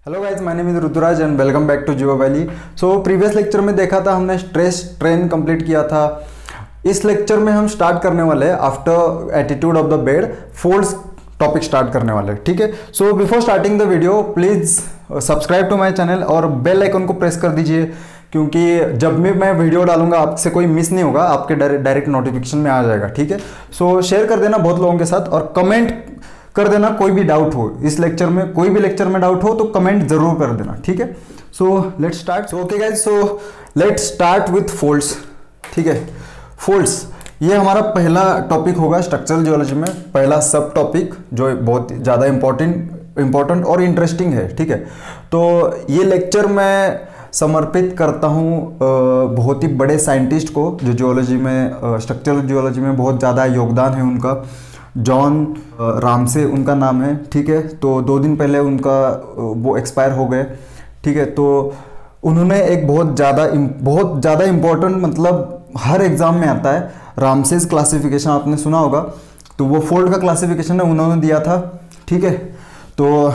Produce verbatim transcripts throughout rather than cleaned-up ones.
Hello guys, my name is Rituraj and welcome back to Geo Valley. So previous lecture में देखा था हमने stress train complete किया था। इस लेक्चर में हम स्टार्ट करने वाले हैं after attitude of the bed folds topic start करने वाले हैं, ठीक है। So before starting the video please subscribe to my channel और बेल आइकन को प्रेस कर दीजिए, क्योंकि जब भी मैं वीडियो डालूंगा आपसे कोई मिस नहीं होगा, आपके डायरेक्ट नोटिफिकेशन में आ जाएगा, ठीक है। सो शेयर कर देना बहुत लोगों के साथ और कमेंट कर देना कोई भी डाउट हो इस लेक्चर में, कोई भी लेक्चर में डाउट हो तो कमेंट जरूर कर देना, ठीक है। So let's start. So okay guys, so let's start with folds, ठीक है। फोल्ड्स ये हमारा पहला टॉपिक होगा स्ट्रक्चरल जियोलॉजी में, पहला सब टॉपिक जो बहुत ज़्यादा इंपॉर्टेंट इंपॉर्टेंट और इंटरेस्टिंग है, ठीक है। तो ये लेक्चर मैं समर्पित करता हूँ बहुत ही बड़े साइंटिस्ट को जो जियोलॉजी में, स्ट्रक्चरल जियोलॉजी में बहुत ज़्यादा योगदान है उनका। जॉन रामसे उनका नाम है, ठीक है। तो दो दिन पहले उनका वो एक्सपायर हो गए, ठीक है। तो उन्होंने एक बहुत ज़्यादा बहुत ज़्यादा इम्पोर्टेंट, मतलब हर एग्ज़ाम में आता है, रामसेस क्लासिफिकेशन आपने सुना होगा। तो वो फोल्ड का क्लासिफिकेशन है उन्होंने दिया था, ठीक है। तो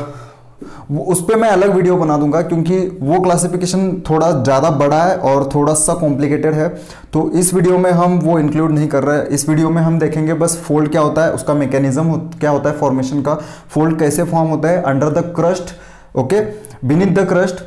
उस पर मैं अलग वीडियो बना दूंगा, क्योंकि वो क्लासिफिकेशन थोड़ा ज़्यादा बड़ा है और थोड़ा सा कॉम्प्लिकेटेड है। तो इस वीडियो में हम वो इंक्लूड नहीं कर रहे हैं। इस वीडियो में हम देखेंगे बस फोल्ड क्या होता है, उसका मैकेनिज्म हो, क्या होता है फॉर्मेशन का, फोल्ड कैसे फॉर्म होता है under the crust, okay, beneath the crust.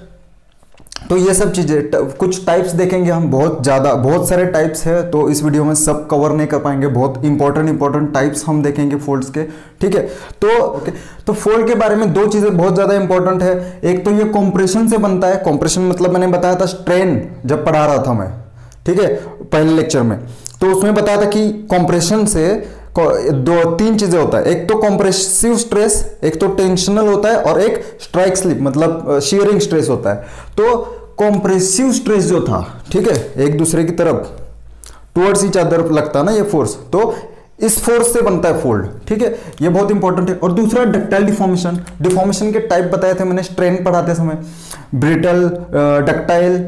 तो ये सब चीज़ें, कुछ टाइप्स देखेंगे हम, बहुत ज़्यादा बहुत सारे टाइप्स है, तो इस वीडियो में सब कवर नहीं कर पाएंगे। बहुत इंपॉर्टेंट इंपॉर्टेंट टाइप्स हम देखेंगे फोल्ड्स के, ठीक है। तो ओके, तो फोल्ड के बारे में दो चीज़ें बहुत ज़्यादा इंपॉर्टेंट है। एक तो ये कॉम्प्रेशन से बनता है। कॉम्प्रेशन मतलब मैंने बताया था स्ट्रेन जब पढ़ा रहा था मैं, ठीक है, पहले लेक्चर में। तो उसमें बताया था कि कॉम्प्रेशन से दो तीन चीजें होता है। एक तो कॉम्प्रेसिव स्ट्रेस, एक तो टेंशनल होता है, और एक स्ट्राइक स्लिप मतलब शियरिंग स्ट्रेस होता है। तो कॉम्प्रेसिव स्ट्रेस जो था, ठीक है, एक दूसरे की तरफ टुवर्ड्स ईच अदर लगता है ना ये फोर्स, तो इस फोर्स से बनता है फोल्ड, ठीक है। ये बहुत इंपॉर्टेंट है। और दूसरा डक्टाइल डिफॉर्मेशन। डिफॉर्मेशन के टाइप बताए थे मैंने स्ट्रेन पढ़ाते समय, ब्रिटल, डक्टाइल,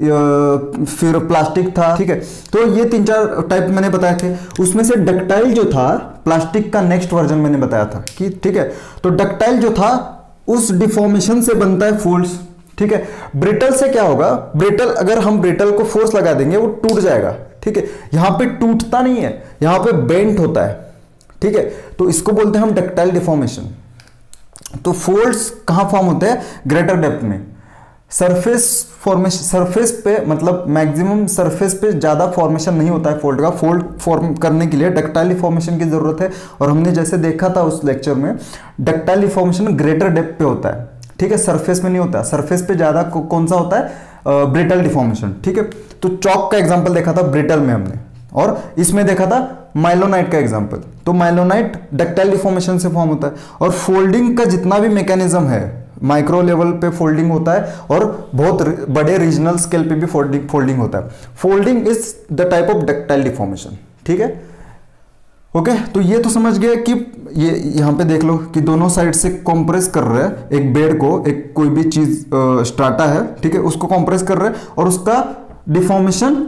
फिर प्लास्टिक था, ठीक है। तो ये तीन चार टाइप मैंने बताए थे। उसमें से डक्टाइल जो था, प्लास्टिक का नेक्स्ट वर्जन मैंने बताया था कि, ठीक है। तो डक्टाइल जो था उस डिफॉर्मेशन से बनता है फोल्ड्स, ठीक है। ब्रिटल से क्या होगा, ब्रिटल अगर हम ब्रिटल को फोर्स लगा देंगे वो टूट जाएगा, ठीक है। यहां पे टूटता नहीं है, यहां पे बेंट होता है, ठीक है। तो इसको बोलते हैं हम डक्टाइल डिफॉर्मेशन। तो फोल्ड्स कहां फॉर्म होते हैं, ग्रेटर डेप्थ में। सरफेस फॉर्मेशन, सरफेस पे मतलब मैक्सिमम सरफेस पे ज्यादा फॉर्मेशन नहीं होता है फोल्ड का। फोल्ड फॉर्म करने के लिए डक्टाइल डिफॉर्मेशन की जरूरत है। और हमने जैसे देखा था उस लेक्चर में, डक्टाइल डिफॉर्मेशन ग्रेटर डेप्थ पे होता है, ठीक है, सरफेस में नहीं होता। सरफेस पे ज्यादा कौन सा होता है, ब्रिटल डिफॉर्मेशन, ठीक है। तो चौक का एग्जांपल देखा था ब्रिटल में हमने, और इसमें देखा था माइलोनाइट का एग्जांपल। तो माइलोनाइट डक्टाइल डिफॉर्मेशन से फॉर्म होता है। और फोल्डिंग का जितना भी मैकेनिज्म है, माइक्रो लेवल पे फोल्डिंग होता है और बहुत बड़े रीजनल स्केल पे भी फोल्डिंग फोल्डिंग होता है। Folding is the type of ductile deformation, ठीक है। ओके, तो ये तो समझ गए कि ये यहां पे देख लो कि दोनों साइड से कंप्रेस कर रहे हैं एक बेड को, एक कोई भी चीज स्ट्राटा है, ठीक है, उसको कंप्रेस कर रहे हैं और उसका डिफॉर्मेशन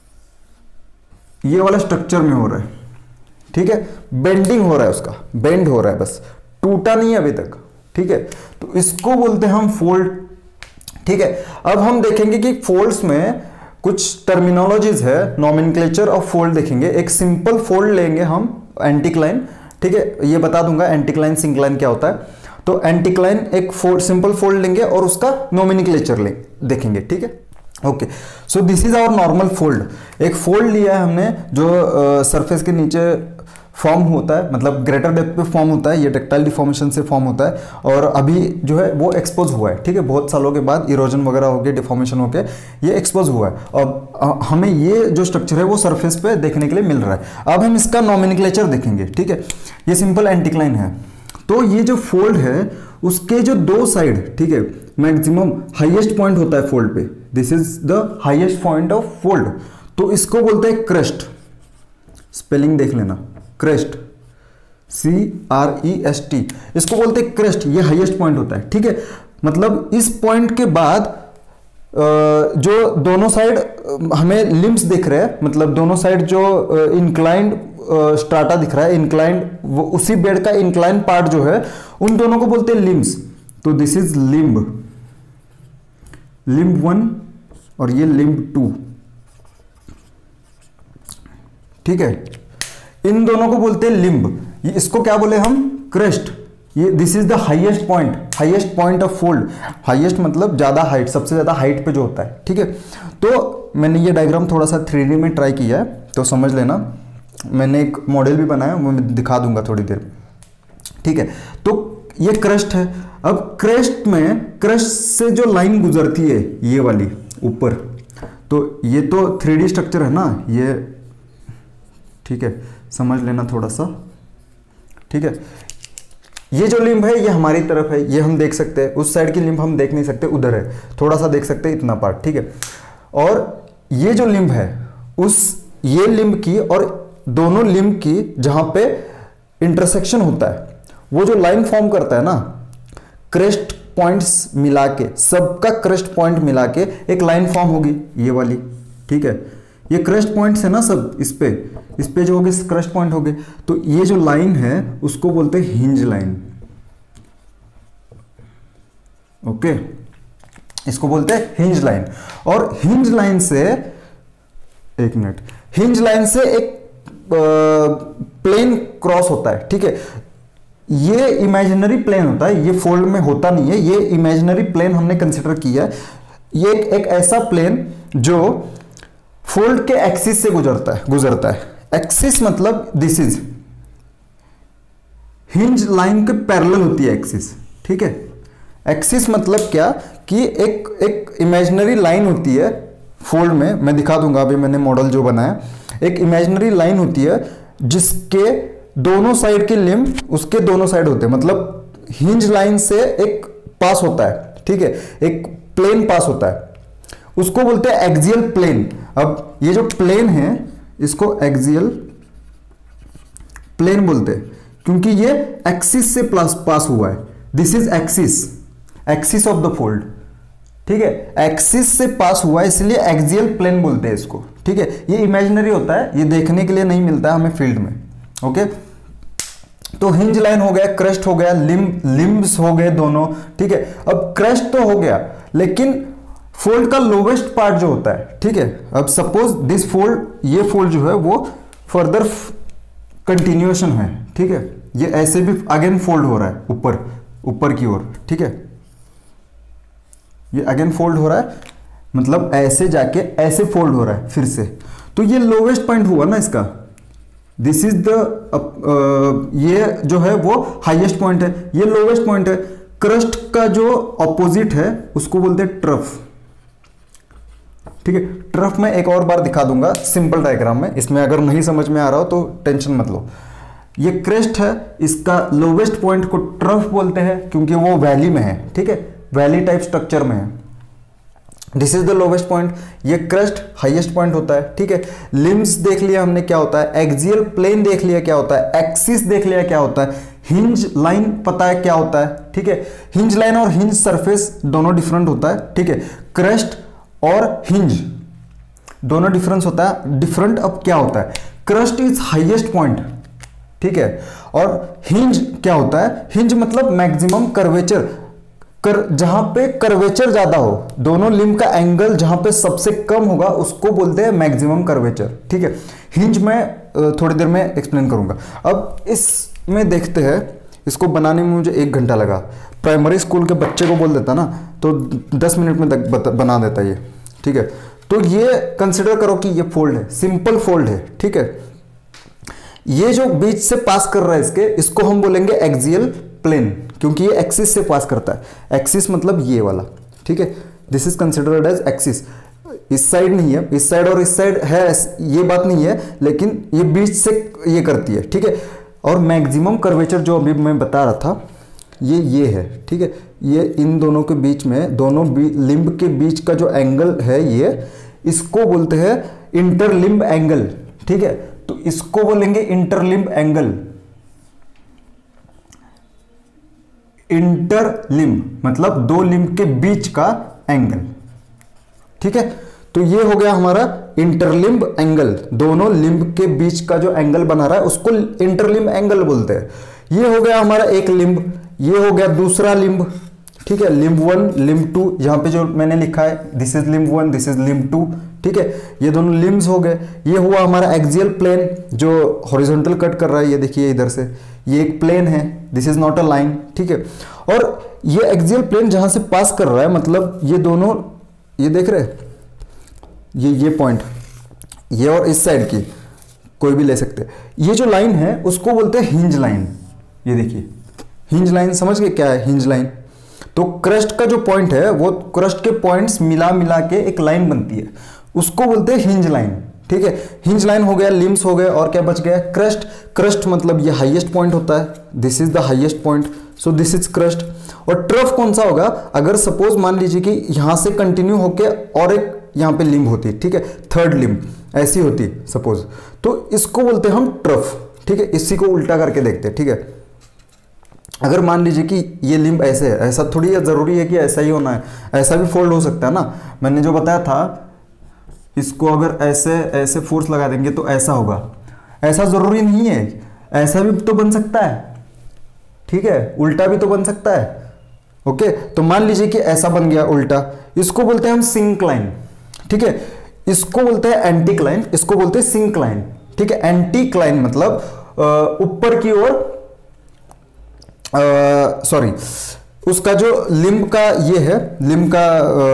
ये वाला स्ट्रक्चर में हो रहा है, ठीक है। बेंडिंग हो रहा है, उसका बेंड हो रहा है, बस टूटा नहीं अभी तक, ठीक है। तो इसको बोलते हैं हम फोल्ड, ठीक है। अब हम देखेंगे कि फोल्ड्स में कुछ टर्मिनोलॉजीज है, नॉमेनक्लेचर ऑफ फोल्ड देखेंगे। एक सिंपल फोल्ड लेंगे हम, एंटीक्लाइन, ठीक है, ये बता दूंगा एंटीक्लाइन सिंक्लाइन क्या होता है। तो एंटीक्लाइन एक फोल्ड, सिंपल फोल्ड लेंगे और उसका नॉमेनक्लेचर ले देखेंगे, ठीक है। Okay, so this is our normal fold. एक फोल्ड लिया है हमने जो सरफेस uh, के नीचे फॉर्म होता है, मतलब ग्रेटर डेप्थ पे फॉर्म होता है। ये डक्टाइल डिफॉर्मेशन से फॉर्म होता है और अभी जो है वो एक्सपोज हुआ है, ठीक है। बहुत सालों के बाद इरोजन वगैरह होके, डिफॉर्मेशन होके ये एक्सपोज हुआ है और हमें ये जो स्ट्रक्चर है वो सरफेस पे देखने के लिए मिल रहा है। अब हम इसका नॉमेनक्लेचर देखेंगे, ठीक है। ये सिंपल एंटीक्लाइन है। तो ये जो फोल्ड है उसके जो दो साइड, ठीक है, मैक्सिमम हाईएस्ट पॉइंट होता है फोल्ड पे, this is the highest point of fold. तो इसको बोलते हैं क्रेस्ट। स्पेलिंग देख लेना, crest, C R E S T, इसको बोलते हैं क्रेस्ट। ये हाईएस्ट पॉइंट होता है, ठीक है। मतलब इस पॉइंट के बाद जो दोनों साइड हमें लिम्स दिख रहे हैं, मतलब दोनों साइड जो इंक्लाइंड स्ट्राटा दिख रहा है, इंक्लाइंड, वो उसी बेड का इंक्लाइंड पार्ट जो है, उन दोनों को बोलते हैं लिम्स। तो this is limb, limb one और ये लिम्ब टू, ठीक है। इन दोनों को बोलते हैं लिम्ब। इसको क्या बोले हम, क्रेस्ट। ये this is the highest point, highest point of fold. Highest मतलब ज्यादा हाइट, सबसे ज्यादा हाइट पे जो होता है, ठीक है। तो मैंने ये डायग्राम थोड़ा सा थ्री डी में ट्राई किया है, तो समझ लेना। मैंने एक मॉडल भी बनाया, वो मैं दिखा दूंगा थोड़ी देर में, ठीक है। तो ये क्रेस्ट है। अब क्रेस्ट में, क्रेस्ट से जो लाइन गुजरती है ये वाली ऊपर, तो ये तो थ्री डी स्ट्रक्चर है ना ये, ठीक है, समझ लेना थोड़ा सा, ठीक है। ये जो लिम्ब है ये हमारी तरफ है, ये हम देख सकते हैं। उस साइड की लिम्ब हम देख नहीं सकते, उधर है, थोड़ा सा देख सकते हैं इतना पार्ट, ठीक है। और ये जो लिम्ब है उस, ये लिम्ब की और दोनों लिम्ब की जहां पे इंटरसेक्शन होता है, वो जो लाइन फॉर्म करता है ना, क्रेस्ट पॉइंट्स मिला के, सबका क्रेस्ट पॉइंट मिला के एक लाइन फॉर्म होगी ये वाली, ठीक है। ये क्रेस्ट पॉइंट्स है ना सब, इस पे इस पे जो होगी क्रेस्ट पॉइंट होगे, तो ये जो लाइन है उसको बोलते हैं हिंज लाइन, ओके, इसको बोलते हैं हिंज लाइन। और हिंज लाइन से, एक मिनट, हिंज लाइन से एक प्लेन क्रॉस होता है, ठीक है। ये इमेजिनरी प्लेन होता है, ये फोल्ड में होता नहीं है, ये इमेजिनरी प्लेन हमने कंसिडर किया है। ये एक, एक ऐसा प्लेन जो फोल्ड के एक्सिस से गुजरता है गुजरता है एक्सिस मतलब दिस इज, हिंज लाइन के पैरेलल होती है एक्सिस, ठीक है। एक्सिस मतलब क्या कि एक एक इमेजिनरी लाइन होती है फोल्ड में, मैं दिखा दूंगा अभी, मैंने मॉडल जो बनाया, एक इमेजिनरी लाइन होती है जिसके दोनों साइड के लिम्ब उसके दोनों साइड होते हैं, मतलब हिंज लाइन से एक पास होता है, ठीक है, एक प्लेन पास होता है, उसको बोलते हैं एक्सियल प्लेन। अब ये जो प्लेन है इसको एक्सियल प्लेन बोलते हैं, क्योंकि ये एक्सिस से प्लस पास हुआ है। This is axis, axis of the fold, ठीक है, एक्सिस से पास हुआ है, इसलिए एक्सियल प्लेन बोलते हैं इसको, ठीक है। ये इमेजिनरी होता है, ये देखने के लिए नहीं मिलता है हमें फील्ड में, ओके। तो हिंज लाइन हो गया, क्रेस्ट हो गया, लिम्ब लिम्ब्स हो गए दोनों, ठीक है। अब क्रेस्ट तो हो गया, लेकिन फोल्ड का लोवेस्ट पार्ट जो होता है, ठीक है। अब सपोज दिस फोल्ड, ये फोल्ड जो है वो फर्दर कंटिन्यूएशन है, ठीक है। ये ऐसे भी अगेन फोल्ड हो रहा है ऊपर ऊपर की ओर, ठीक है। ये अगेन फोल्ड हो रहा है, मतलब ऐसे जाके ऐसे फोल्ड हो रहा है फिर से, तो ये लोवेस्ट पॉइंट हुआ ना इसका। दिस इज द, ये जो है वो हाईएस्ट पॉइंट है, ये लोवेस्ट पॉइंट है। क्रस्ट का जो ऑपोजिट है उसको बोलते हैं ट्रफ, ठीक है। ट्रफ में एक और बार दिखा दूंगा सिंपल डायग्राम में, इसमें अगर नहीं समझ में आ रहा हो तो टेंशन मत लो। ये क्रेस्ट है, इसका लोवेस्ट पॉइंट को ट्रफ बोलते हैं क्योंकि वो वैली में है, ठीक है, वैली टाइप स्ट्रक्चर में है। This is the lowest point. ये क्रेस्ट हाईएस्ट पॉइंट होता है, ठीक है। लिम्ब्स देख लिया हमने क्या होता है, एक्सियल प्लेन देख लिया क्या होता है, एक्सिस देख लिया क्या होता है, हिंज लाइन पता है क्या होता है, ठीक है। हिंज लाइन और हिंज सरफेस दोनों डिफरेंट होता है, ठीक है। क्रेस्ट और हिंज दोनों डिफरेंस होता है, डिफरेंट। अब क्या होता है, क्रेस्ट इज हाईएस्ट पॉइंट, ठीक है, और हिंज क्या होता है, हिंज मतलब मैक्सिमम कर्वेचर, कर जहां पे कर्वेचर ज्यादा हो, दोनों लिम्ब का एंगल जहां पे सबसे कम होगा उसको बोलते हैं मैक्सिमम कर्वेचर, ठीक है। हिंज में थोड़ी देर में एक्सप्लेन करूंगा। अब इसमें देखते हैं, इसको बनाने में मुझे एक घंटा लगा, प्राइमरी स्कूल के बच्चे को बोल देता ना तो दस मिनट में बना देता ये, ठीक है। तो ये कंसिडर करो कि ये फोल्ड है, सिंपल फोल्ड है, ठीक है। ये जो बीच से पास कर रहा है इसके, इसको हम बोलेंगे एक्सियल प्लेन, क्योंकि ये एक्सिस से पास करता है। एक्सिस मतलब ये वाला, ठीक है, this is considered as axis. इस साइड नहीं है, इस साइड और इस साइड है, ये बात नहीं है, लेकिन ये बीच से ये करती है, ठीक है। और मैक्सिमम कर्वेचर जो अभी मैं बता रहा था ये ये है, ठीक है। ये इन दोनों के बीच में, दोनों लिम्ब के बीच का जो एंगल है ये, इसको बोलते हैं इंटरलिम्ब एंगल, ठीक है। तो इसको बोलेंगे इंटरलिम्ब एंगल। इंटरलिम्ब मतलब दो लिम्ब के बीच का एंगल, ठीक है। तो ये हो गया हमारा इंटरलिम्ब एंगल, दोनों लिम्ब के बीच का जो एंगल बना रहा है उसको इंटरलिम्ब एंगल बोलते हैं। ये हो गया हमारा एक लिम्ब, ये हो गया दूसरा लिम्ब, ठीक है। लिम्ब वन, लिम्ब टू, यहाँ पे जो मैंने लिखा है this is limb one, this is limb two, ठीक है। ये दोनों लिम्ब्स हो गए। ये हुआ हमारा एक्सियल प्लेन जो हॉरिजॉन्टल कट कर रहा है, ये देखिए इधर से, ये एक प्लेन है, this is not a line, ठीक है। और ये एक्सियल प्लेन जहां से पास कर रहा है, मतलब ये दोनों, ये देख रहे हैं, ये ये पॉइंट, ये और इस साइड की कोई भी ले सकते हैं, ये जो लाइन है उसको बोलते हैं हिंज लाइन। ये देखिए हिंज लाइन, समझ गए क्या है हिंज लाइन? तो क्रस्ट का जो पॉइंट है वो क्रस्ट के पॉइंट्स मिला मिला के एक लाइन बनती है, उसको बोलते हैं हिंज लाइन, ठीक है। हिंज लाइन हो गया, लिम्स हो गए, और क्या बच गया? क्रस्ट। क्रस्ट मतलब ये हाईएस्ट पॉइंट होता है, this is the highest point, so this is crust. और ट्रफ कौन सा होगा? अगर सपोज मान लीजिए कि यहां से कंटिन्यू होके और एक यहां पे लिम्ब होती, ठीक है, थर्ड लिम्ब ऐसी होती सपोज, तो इसको बोलते हैं हम ट्रफ, ठीक है। इसी को उल्टा करके देखते हैं, ठीक है। अगर मान लीजिए कि ये लिम्ब ऐसे है, ऐसा थोड़ी जरूरी है कि ऐसा ही होना है, ऐसा भी फोल्ड हो सकता है ना। मैंने जो बताया था, इसको अगर ऐसे ऐसे फोर्स लगा देंगे तो ऐसा होगा, ऐसा जरूरी नहीं है, ऐसा भी तो बन सकता है, ठीक है, उल्टा भी तो बन सकता है। ओके, तो मान लीजिए कि ऐसा बन गया उल्टा, इसको बोलते हैं हम सिंक्लाइन, ठीक है। इसको बोलते हैं एंटीक्लाइन, इसको बोलते हैं सिंक्लाइन, ठीक है। एंटीक्लाइन मतलब ऊपर की ओर, सॉरी, उसका जो लिम्ब का ये है, लिम्ब का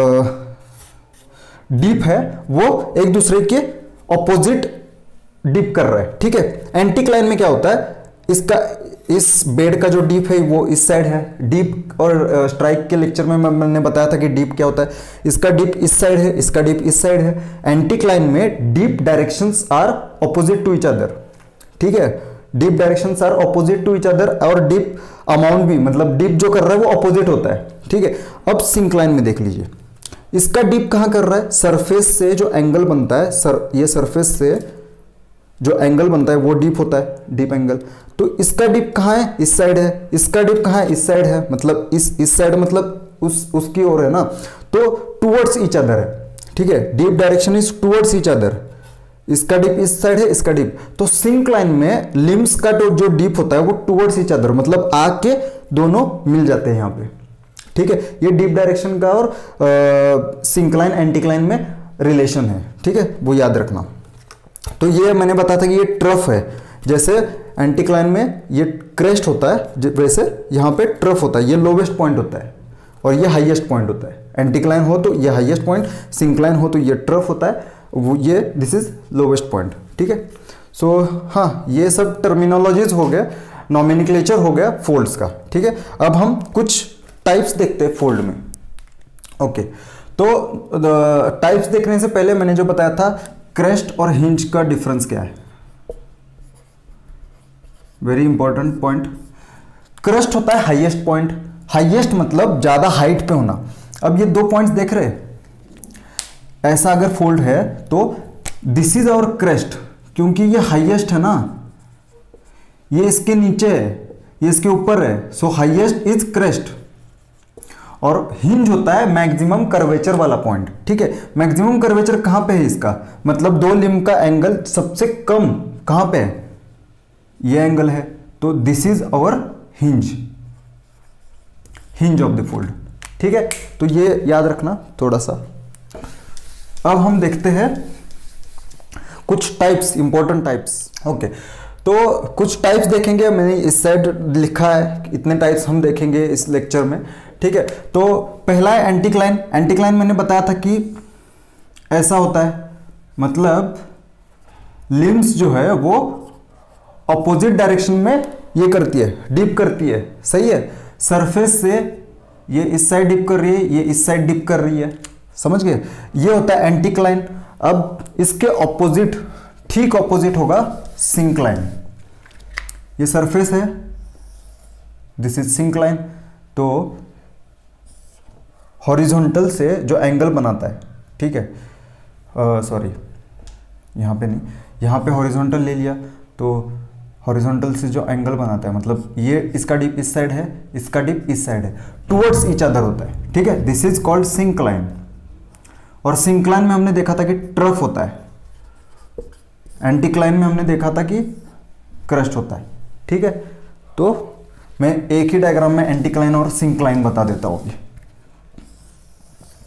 डीप है वो एक दूसरे के ऑपोजिट डीप कर रहा है, ठीक है। एंटीक्लाइन में क्या होता है, इसका इस बेड का जो डीप है वो इस साइड है, डीप और स्ट्राइक के लेक्चर में मैंने बताया था कि डीप क्या होता है, इसका डीप इस साइड है, इसका डीप इस साइड है। एंटीक्लाइन में dip directions are opposite to each other, ठीक है, dip directions are opposite to each other, और डीप अमाउंट भी, मतलब डीप जो कर रहा है वो ऑपोजिट होता है, ठीक है। अब सिंक्लाइन में देख लीजिए, इसका डीप कहां कर रहा है? सरफेस से जो एंगल बनता है, सर ये सरफेस से जो एंगल बनता है वो डीप होता है, डीप एंगल। तो इसका डीप कहां है? इस साइड है। इसका डीप कहां है? इस साइड है, मतलब इस इस साइड मतलब उस उसकी ओर है ना, तो टुवर्ड्स ईच अदर है, ठीक है। Dip direction is towards each other. इसका डीप इस साइड है, इसका डीप, तो सिंक्लाइन में लिम्स का जो जो डीप होता है वो टुवर्ड्स ईच अदर, मतलब आके दोनों मिल जाते हैं यहाँ पे, ठीक है। ये डीप डायरेक्शन का और सिंक्लाइन एंटीक्लाइन में रिलेशन है, ठीक है, वो याद रखना। तो ये मैंने बताया था कि ये ट्रफ है, जैसे एंटीक्लाइन में ये क्रेस्ट होता है, वैसे यहाँ पे ट्रफ होता है, ये लोवेस्ट पॉइंट होता है और ये हाईएस्ट पॉइंट होता है। एंटीक्लाइन हो तो ये हाईएस्ट पॉइंट, सिंक्लाइन हो तो ये ट्रफ होता है, वो ये दिस इज लोवेस्ट पॉइंट, ठीक है। सो हाँ, ये सब टर्मिनोलॉजीज हो गया, नॉमेनक्लेचर हो गया फोल्ड्स का, ठीक है। अब हम कुछ टाइप्स देखते हैं फोल्ड में। ओके, तो टाइप्स देखने से पहले मैंने जो बताया था क्रेस्ट और हिंज का डिफरेंस क्या है, वेरी इंपॉर्टेंट पॉइंट। क्रेस्ट होता है हाईएस्ट पॉइंट, हाईएस्ट मतलब ज्यादा हाइट पे होना। अब ये दो पॉइंट्स देख रहे हैं, ऐसा अगर फोल्ड है तो दिस इज आवर क्रेस्ट, क्योंकि ये हाईएस्ट है ना, ये इसके नीचे है, ये इसके ऊपर है, सो हाईएस्ट इज क्रेस्ट। और हिंज होता है मैक्सिमम कर्वेचर वाला पॉइंट, ठीक है। मैक्सिमम कर्वेचर कहां पे है इसका, मतलब दो लिम्ब का एंगल सबसे कम कहां पे है, ये एंगल है, तो this is our hinge, hinge of the fold, ठीक है। तो ये याद रखना थोड़ा सा। अब हम देखते हैं कुछ टाइप्स, इंपॉर्टेंट टाइप्स। ओके, तो कुछ टाइप्स देखेंगे, मैंने इस साइड लिखा है, इतने टाइप्स हम देखेंगे इस लेक्चर में, ठीक है। तो पहला है एंटीक्लाइन। एंटीक्लाइन मैंने बताया था कि ऐसा होता है, मतलब लिम्स जो है वो ऑपोजिट डायरेक्शन में ये करती है, डिप करती है, सही है। सरफेस से ये इस साइड डिप कर रही है, ये इस साइड डिप कर रही है, समझ गए, ये होता है एंटीक्लाइन। अब इसके ऑपोजिट, ठीक ऑपोजिट होगा सिंक्लाइन। ये सरफेस है, दिस इज सिंक्लाइन, तो हॉरिजॉन्टल से जो एंगल बनाता है, ठीक है, सॉरी यहाँ पे नहीं, यहाँ पे हॉरिजॉन्टल ले लिया, तो हॉरिजॉन्टल से जो एंगल बनाता है, मतलब ये इसका डिप इस साइड है, इसका डिप इस साइड है, टुवर्ड्स ईच अदर होता है, ठीक है, दिस इज कॉल्ड सिंक्लाइन। और सिंक्लाइन में हमने देखा था कि ट्रफ होता है, एंटीक्लाइन में हमने देखा था कि क्रस्ट होता है, ठीक है। तो मैं एक ही डायग्राम में एंटीक्लाइन और सिंक्लाइन बता देता हूँ।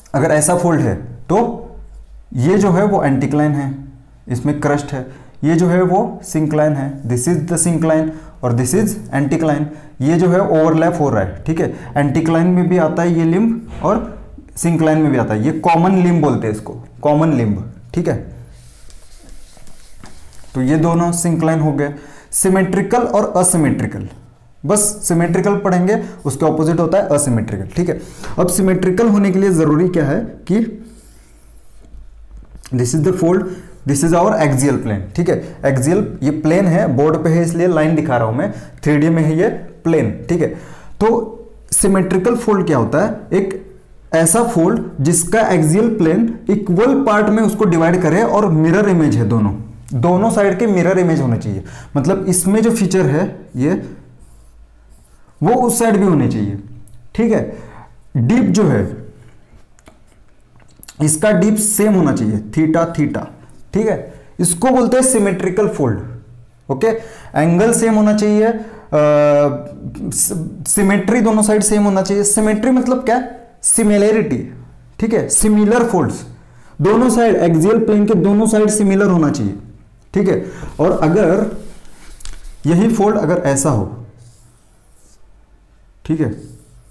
अगर ऐसा फोल्ड है तो ये जो है वो एंटीक्लाइन है, इसमें क्रस्ट है, ये जो है वो सिंक्लाइन है, दिस इज द सिंक्लाइन और दिस इज एंटीक्लाइन, ये जो है ओवरलैप हो रहा है, ठीक है। एंटीक्लाइन में भी आता है ये लिम्ब और सिंक्लाइन में भी आता है, ये कॉमन लिम्ब बोलते हैं इसको, कॉमन लिम्ब, ठीक है। तो ये दोनों सिंक्लाइन हो गए। सिमेट्रिकल और असिमेट्रिकल, बस सिमेट्रिकल पढ़ेंगे, उसके ऑपोजिट होता है असिमेट्रिकल, ठीक है। अब सिमेट्रिकल होने के लिए जरूरी क्या है कि this is the fold, this is our axial plane, ठीक है। एक्सियल ये प्लेन है, बोर्ड पे है इसलिए लाइन दिखा रहा हूं मैं, थ्री डी में है ये प्लेन, ठीक है। तो सिमेट्रिकल फोल्ड क्या होता है, एक ऐसा फोल्ड जिसका एक्सियल प्लेन इक्वल पार्ट में उसको डिवाइड करे और मिरर इमेज है, दोनों दोनों साइड के मिरर इमेज होने चाहिए। मतलब इसमें जो फीचर है ये वो उस साइड भी होने चाहिए, ठीक है। डीप जो है इसका डीप सेम होना चाहिए, थीटा थीटा, ठीक है। इसको बोलते हैं symmetrical fold, okay. Angle same होना चाहिए, सिमेट्री दोनों साइड सेम होना चाहिए। सिमेट्री मतलब क्या, सिमिलैरिटी, ठीक है। सिमिलर फोल्ड्स, दोनों साइड एक्सियल प्लेन के दोनों साइड सिमिलर होना चाहिए, ठीक है। और अगर यही फोल्ड अगर ऐसा हो, ठीक है,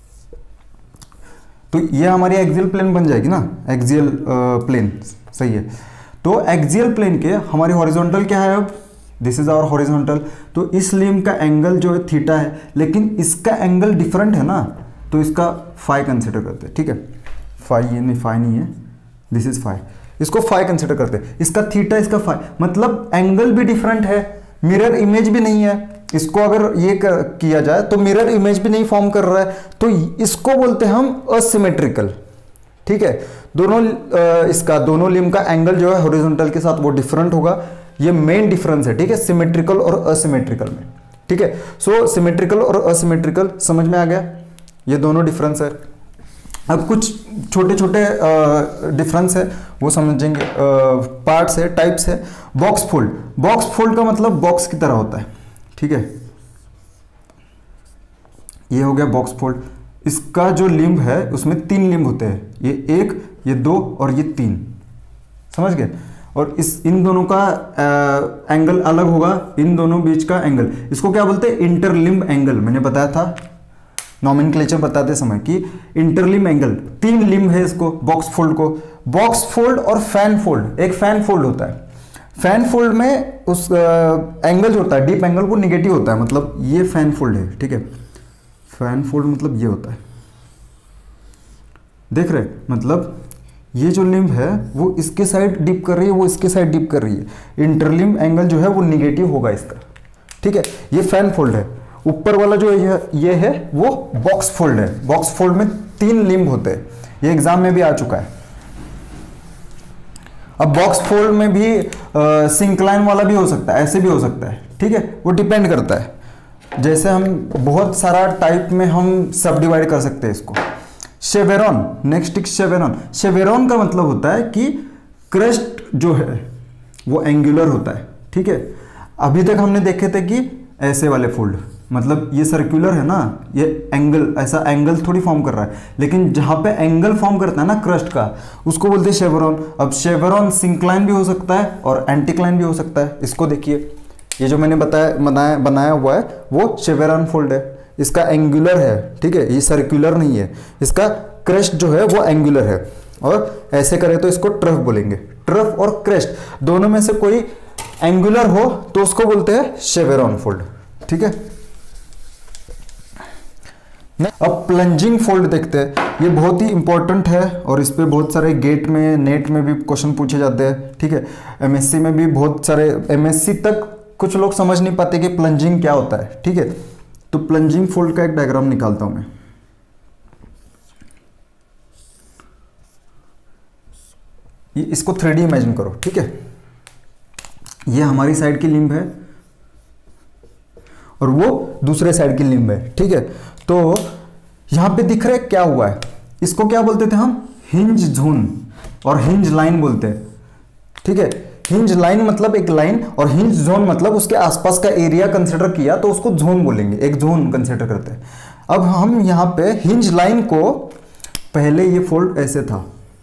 तो ये हमारी एक्सियल प्लेन बन जाएगी ना, एक्सियल प्लेन, सही है। तो एक्सियल प्लेन के हमारी हॉरिजॉन्टल क्या है, अब दिस इज आवर हॉरिजॉन्टल, तो इस लिम्ब का एंगल जो है थीटा है, लेकिन इसका एंगल डिफरेंट है ना, तो इसका फाई कंसिडर करते हैं, ठीक है। फाई ये नहीं, फाई नहीं है, दिस इज फाई, इसको फाई कंसिडर करते हैं। इसका थीटा, इसका फाई, मतलब एंगल भी डिफरेंट है, मिरर इमेज भी नहीं है। इसको अगर ये कर, किया जाए तो मिरर इमेज भी नहीं फॉर्म कर रहा है, तो इसको बोलते हैं हम असिमेट्रिकल, ठीक है। दोनों इसका दोनों लिम्ब का एंगल जो है हॉरिजॉन्टल के साथ वो डिफरेंट होगा, ये मेन डिफरेंस है, ठीक है, सिमेट्रिकल और असिमेट्रिकल में, ठीक है। सो सिमेट्रिकल और असिमेट्रिकल समझ में आ गया, ये दोनों डिफरेंस है। अब कुछ छोटे छोटे डिफरेंस है वो समझेंगे, पार्ट्स है, टाइप्स है। बॉक्स फोल्ड, बॉक्स फोल्ड का मतलब बॉक्स की तरह होता है, ठीक है। ये हो गया बॉक्स फोल्ड। इसका जो लिम्ब है उसमें तीन लिम्ब होते हैं, ये एक, ये दो और ये तीन, समझ गए। और इस इन दोनों का आ, एंगल अलग होगा, इन दोनों बीच का एंगल, इसको क्या बोलते हैं, इंटरलिम्ब एंगल। मैंने बताया था नॉमेनक्लेचर बताते समय कि इंटरलिम्ब एंगल, तीन लिम्ब है इसको, बॉक्स फोल्ड को। बॉक्स फोल्ड और फैन फोल्ड, एक फैन फोल्ड होता है। फैन फोल्ड में उस एंगल जो होता है, डीप एंगल, वो निगेटिव होता है, मतलब ये फैन फोल्ड है, ठीक है। फैन फोल्ड मतलब ये होता है, देख रहे, मतलब ये जो लिम्ब है वो इसके साइड डिप कर रही है, वो इसके साइड डिप कर रही है। इंटरलिम्ब एंगल जो है वो निगेटिव होगा इसका, ठीक है। ये फैन फोल्ड है। ऊपर वाला जो है ये है वो बॉक्स फोल्ड है। बॉक्स फोल्ड में तीन लिम्ब होते हैं, ये एग्जाम में भी आ चुका है। अब बॉक्स फोल्ड में भी सिंक्लाइन वाला भी हो सकता है, ऐसे भी हो सकता है, ठीक है, वो डिपेंड करता है। जैसे हम बहुत सारा टाइप में हम सब डिवाइड कर सकते हैं इसको। शेवेरॉन, नेक्स्ट शेवेरॉन। शेवेरॉन का मतलब होता है कि क्रस्ट जो है वो एंगुलर होता है, ठीक है। अभी तक हमने देखे थे कि ऐसे वाले फोल्ड, मतलब ये सर्कुलर है ना, ये एंगल, ऐसा एंगल थोड़ी फॉर्म कर रहा है, लेकिन जहां पे एंगल फॉर्म करता है ना क्रस्ट का, उसको बोलते हैं शेवरॉन। अब शेवरॉन सिंक्लाइन भी हो सकता है और एंटीक्लाइन भी हो सकता है। इसको देखिए, ये जो मैंने बताया बनाया बनाया हुआ है वो शेवरॉन फोल्ड है, इसका एंगुलर है, ठीक है, ये सर्कुलर नहीं है, इसका क्रस्ट जो है वो एंगुलर है। और ऐसे करें तो इसको ट्रफ बोलेंगे। ट्रफ और क्रस्ट दोनों में से कोई एंगुलर हो तो उसको बोलते हैं शेवरॉन फोल्ड, ठीक है। अब प्लंजिंग फोल्ड देखते हैं, ये बहुत ही इंपॉर्टेंट है और इस पे बहुत सारे गेट में, नेट में भी क्वेश्चन पूछे जाते हैं, ठीक है। एमएससी में भी बहुत सारे, एमएससी तक कुछ लोग समझ नहीं पाते कि प्लंजिंग क्या होता है, ठीक है। तो प्लंजिंग फोल्ड का एक डायग्राम निकालता हूं मैं। ये इसको थ्री डी इमेजिन करो, ठीक है। ये हमारी साइड की लिम्ब है और वो दूसरे साइड की लिम्ब है, ठीक है। तो यहां पे दिख रहा है क्या हुआ है, इसको क्या बोलते थे हम, हिंज जोन और हिंज लाइन बोलते हैं, ठीक है। हिंज लाइन मतलब एक लाइन और हिंज जोन मतलब उसके आसपास का एरिया कंसिडर किया तो उसको जोन बोलेंगे, एक जोन कंसिडर करते हैं। अब हम यहां पे हिंज लाइन को, पहले ये फोल्ड ऐसे था,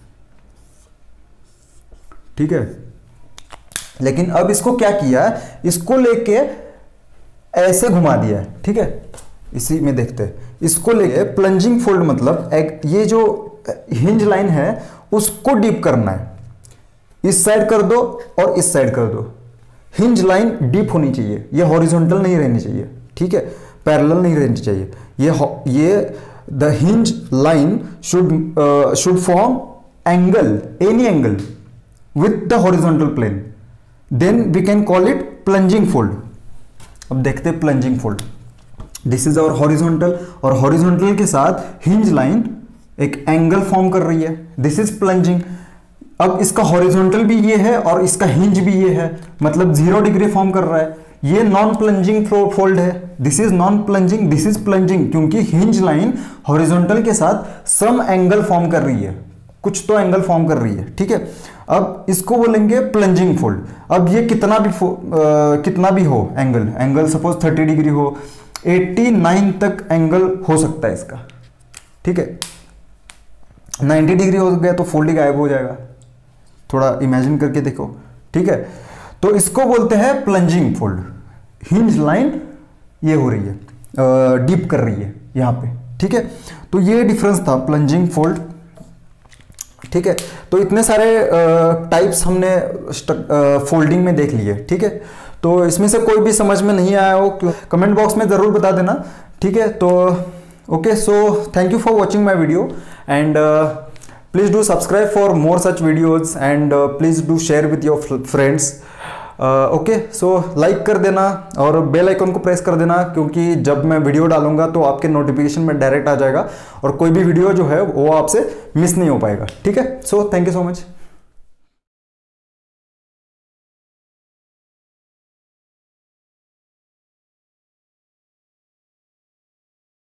ठीक है। लेकिन अब इसको क्या किया है, इसको लेके ऐसे घुमा दिया है, ठीक है। इसी में देखते हैं, इसको लेके प्लंजिंग फोल्ड मतलब एक ये जो हिंज लाइन है उसको डीप करना है। इस साइड कर दो और इस साइड कर दो, हिंज लाइन डीप होनी चाहिए, ये हॉरिजॉन्टल नहीं रहनी चाहिए, ठीक है, पैरेलल नहीं रहनी चाहिए। ये ये the hinge line should should form angle, any angle with the horizontal plane, then we can call it plunging fold. अब देखते हैं plunging fold. This is our horizontal, और हॉरिजॉन्टल के साथ हिंज लाइन एक एंगल फॉर्म कर रही है, दिस इज प्लंजिंग। अब इसका हॉरिजॉन्टल भी ये है और इसका हिंज भी ये है, मतलब जीरो डिग्री फॉर्म कर रहा है। ये नॉन प्लंजिंग फोल्ड है, this is non plunging, this is plunging, क्योंकि हिंज लाइन हॉरिजॉन्टल के साथ सम एंगल फॉर्म कर रही है, कुछ तो एंगल फॉर्म कर रही है, ठीक है। अब इसको बोलेंगे प्लंजिंग फोल्ड। अब ये कितना भी आ, कितना भी हो angle, angle suppose thirty degree हो, नवासी तक एंगल हो सकता है इसका, ठीक है। नब्बे डिग्री हो गया तो फोल्ड ही गायब हो जाएगा, थोड़ा इमेजिन करके देखो, ठीक है। तो इसको बोलते हैं प्लंजिंग फोल्ड। हिंज लाइन ये हो रही है, डीप कर रही है यहाँ पे, ठीक है। तो ये डिफरेंस था प्लंजिंग फोल्ड, ठीक है। तो इतने सारे टाइप्स हमने फोल्डिंग में देख लिए, ठीक है। तो इसमें से कोई भी समझ में नहीं आया हो कमेंट बॉक्स में ज़रूर बता देना, ठीक है। तो okay, so thank you for watching my video and please do subscribe for more such videos and please do share with your friends. Okay, so like कर देना और बेल आइकन को प्रेस कर देना, क्योंकि जब मैं वीडियो डालूंगा तो आपके नोटिफिकेशन में डायरेक्ट आ जाएगा और कोई भी वीडियो जो है वो आपसे मिस नहीं हो पाएगा, ठीक है। So thank you so much.